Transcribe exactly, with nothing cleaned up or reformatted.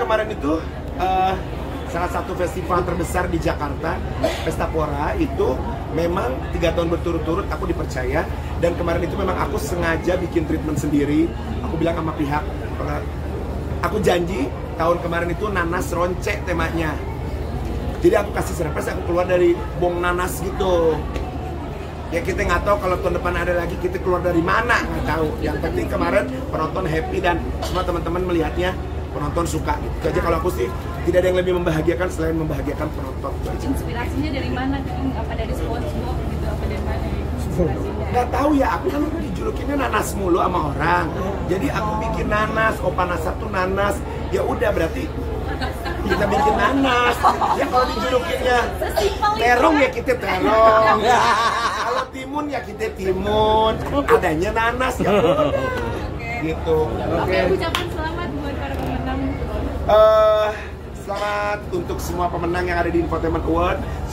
kemarin itu uh, salah satu festival terbesar di Jakarta, Pesta Pora, itu memang tiga tahun berturut-turut aku dipercaya. Dan kemarin itu memang aku sengaja bikin treatment sendiri. Aku bilang sama pihak, aku janji tahun kemarin itu nanas ronce temanya. Jadi aku kasih surprise, aku keluar dari bong nanas gitu. Ya kita nggak tahu kalau tahun depan ada lagi, kita keluar dari mana, nggak tahu. Yang penting kemarin penonton happy dan semua teman-teman melihatnya, penonton suka gitu. Itu aja kalau aku sih, tidak ada yang lebih membahagiakan selain membahagiakan penonton. Inspirasinya dari mana? Apa dari SpongeBob gitu? Apa dari mana? Inspirasinya? Nggak tahu ya, aku kan dijulukinnya nanas mulu sama orang. Jadi aku bikin nanas, Opa Nasa tuh nanas. Ya udah berarti kita bikin nanas. Ya kalau dijulukinnya terong ya kita terong. Kalau timun ya kita timun. Adanya nanas ya udah. Gitu. Oke, ucapan selamat buat para pemenang. Uh, selamat untuk semua pemenang yang ada di Infotainment Award.